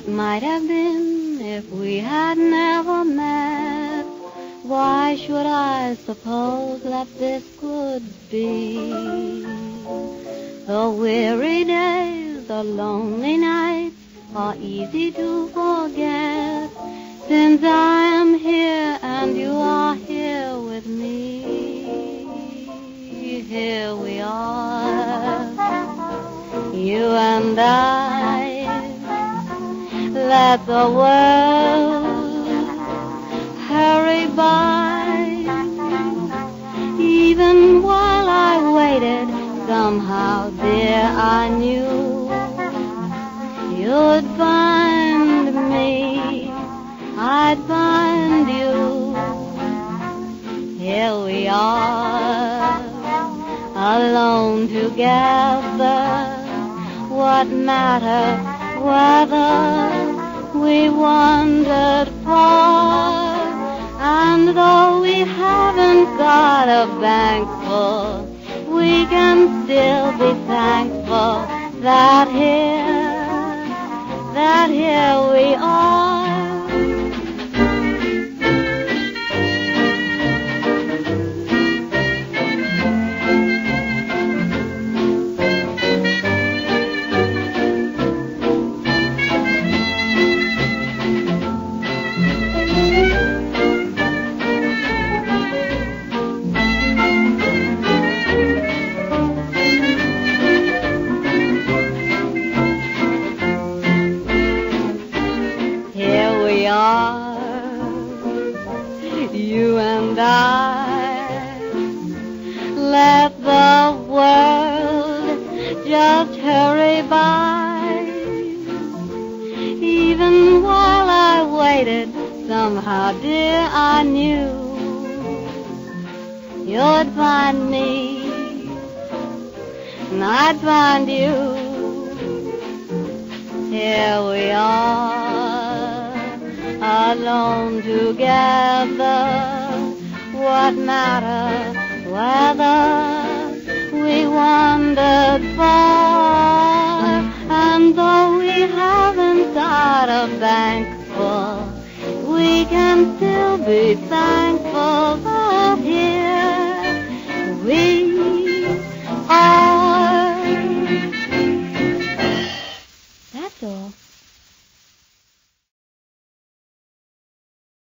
what might have been if we had never met. Why should I suppose that this could be? The weary days, the lonely nights are easy to forget, since I am here and you are here with me. Here we are, you and I. Let the world hurry by. Even while I waited, somehow, dear, I knew you'd find me, I'd find you. Here we are, alone together. What matter whether we wandered far? And though we haven't got a bank full, we can still be thankful that here we are. You and I, let the world just hurry by. Even while I waited, somehow, dear, I knew you'd find me and I'd find you. Here we are, alone together. What matter whether we wandered far? And though we haven't got a bank full, we can still be thankful that here we